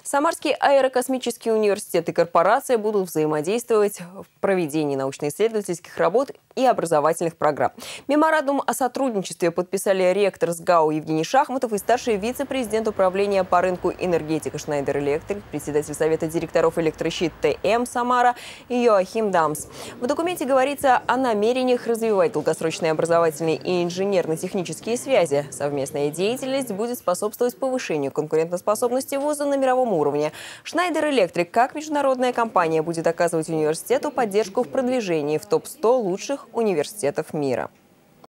Самарский аэрокосмический университет и корпорация будут взаимодействовать в проведении научно-исследовательских работ и образовательных программ. Меморандум о сотрудничестве подписали ректор СГАУ Евгений Шахматов и старший вице-президент управления по рынку энергетика Schneider Electric, председатель Совета директоров Электрощит ТМ Самара Йоахим Дамс. В документе говорится о намерениях развивать долгосрочные образовательные и инженерно-технические связи. Совместная деятельность будет способствовать повышению конкурентоспособности вуза на мировом уровне. Schneider Electric, как международная компания, будет оказывать университету поддержку в продвижении в топ-100 лучших университетов мира.